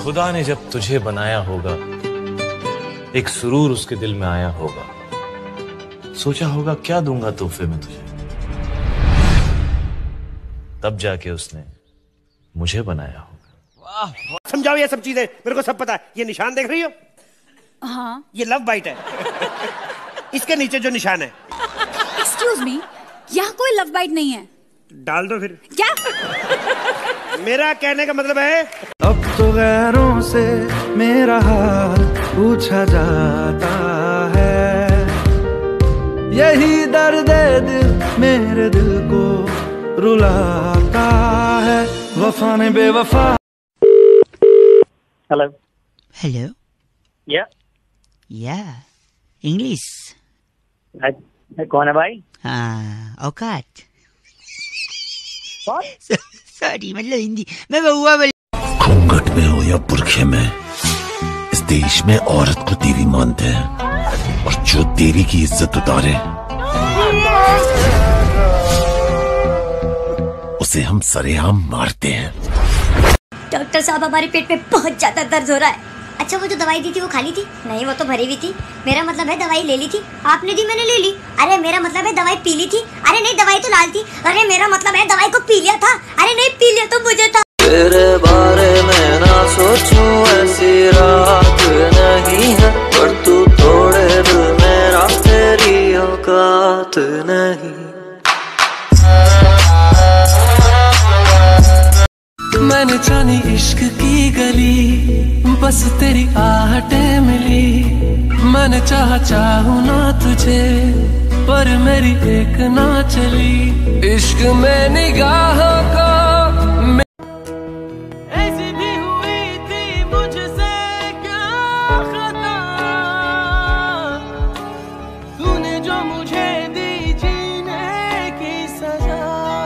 खुदा ने जब तुझे बनाया होगा, एक सुरूर उसके दिल में आया होगा, सोचा होगा क्या दूंगा तोहफे में तुझे, तब जाके उसने मुझे बनाया होगा। समझाओ ये सब चीजें, मेरे को सब पता है। ये निशान देख रही हो? हाँ। ये लव बाइट है। इसके नीचे जो निशान है। एक्सक्यूज मी, यहाँ कोई लव बाइट नहीं है। डाल दो फिर। क्या? मेरा कहने का मतलब है, अब तो गैरों से मेरा हाल पूछा जाता है, यही दर्द दिल मेरे दिल को रुलाता है, वफा ने बेवफा। हेलो हेलो या इंग्लिश कौन है भाई? हाँ औकात कौन? सॉरी मतलब हिंदी मैं बउआ बोल। घूंघट में हो या बुरखे में, इस देश में औरत को देवी मानते हैं, और जो देवी की इज्जत उतारे उसे हम सरेआम मारते हैं। डॉक्टर साहब हमारे पेट में बहुत ज्यादा दर्द हो रहा है। अच्छा वो जो दवाई दी थी वो खाली थी? नहीं वो तो भरी हुई थी। मेरा मतलब है दवाई ले ली थी? आपने दी मैंने ले ली। अरे मेरा मतलब है दवाई पी ली थी? अरे नहीं दवाई तो लाल थी। अरे मेरा मतलब है दवाई को पी लिया था? अरे नहीं पी लिया तो मुझे था। तेरे बारे में ना सोचूं ऐसी रात नहीं है, पर तू थोड़े दिल मेरा तेरी औकात नहीं। मैंने जानी इश्क की गली, बस तेरी आहटें मिली। मैंने चाहूं ना तुझे, पर मेरी एक ना चली। इश्क में निगाहों को ऐसी भी हुई थी मुझसे क्या खता, तूने जो मुझे दी जीने की सजा।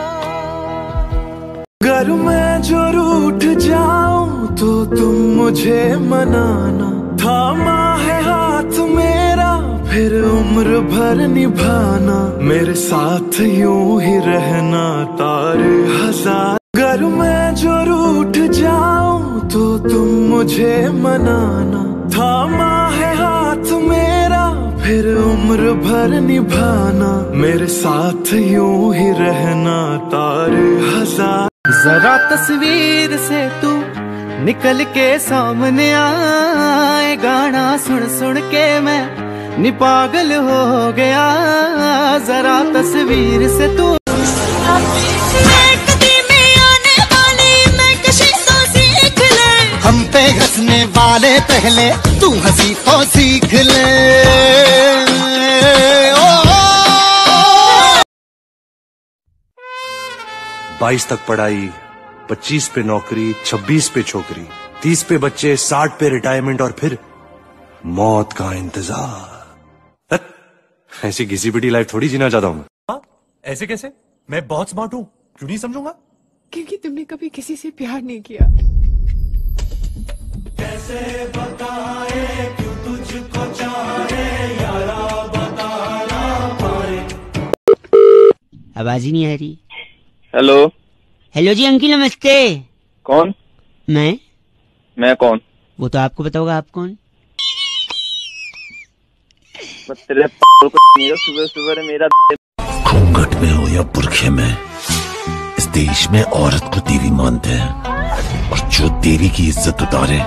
अगर मैं जो रूठ जाऊं तो तुम मुझे मनाना, थामा है हाथ मेरा फिर उम्र भर निभाना, मेरे साथ यूं ही रहना तारे हजार। अगर मैं जो रूठ जाऊं तो तुम मुझे मनाना, थामा है हाथ मेरा फिर उम्र भर निभाना, मेरे साथ यूं ही रहना तारे हजार। जरा तस्वीर से तू निकल के सामने आए, गाना सुन सुन के मैं नि पागल हो गया। जरा तस्वीर से तू हम पे हंसने वाले पहले तू हंसी तो सीख ले। 22 तक पढ़ाई, 25 पे नौकरी, 26 पे छोकरी, 30 पे बच्चे, 60 पे रिटायरमेंट और फिर मौत का इंतजार। ऐसी घिसी पिटी लाइफ थोड़ी जीना चाहता हूँ। हाँ, ऐसे कैसे? मैं बहुत स्मार्ट हूँ, क्यों नहीं समझूंगा? क्योंकि तुमने कभी किसी से प्यार नहीं किया। कैसे बताए क्यों तुझको चाहे यारा, बता ना पाए। आवाज ही नहीं आ रही। हेलो हेलो जी अंकिल नमस्ते। कौन? मैं कौन? वो तो आपको पता होगा, आप कौन? तेरे सुबह सुबह मेरा घूंघट में हो या बुरखे में, इस देश में औरत को देवी मानते हैं, और जो देवी की इज्जत उतारे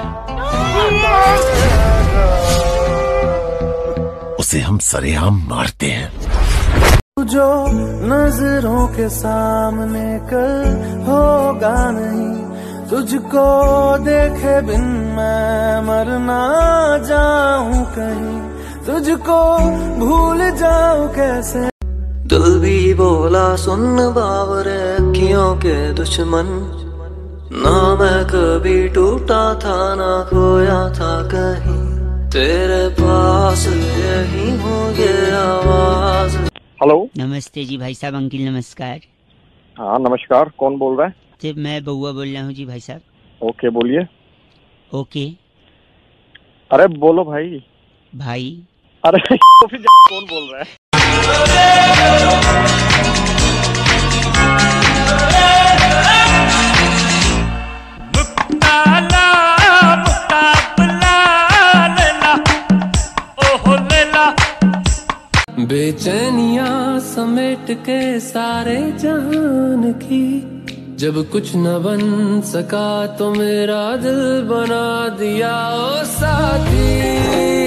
उसे हम सरेआम मारते हैं। जो नजरों के सामने कल होगा नहीं, तुझको देखे बिन मैं मर ना जाऊं कहीं, तुझको भूल जाऊं कैसे। दिल भी बोला सुन बावरे अखियों के दुश्मन, ना मैं कभी टूटा था ना खोया था कहीं, तेरे पास यही हो ये आवाज। हेलो नमस्ते जी भाई साहब। अंकिल नमस्कार। हाँ नमस्कार, कौन बोल रहा है? जी मैं बउआ बोल रहा हूँ जी भाई साहब। ओके बोलिए। ओके अरे बोलो भाई। भाई अरे तो फिर कौन बोल रहा है? मुक्ताला बेचैनियां समेट के सारे जहान की, जब कुछ न बन सका तो मेरा दिल बना दिया ओ साथी।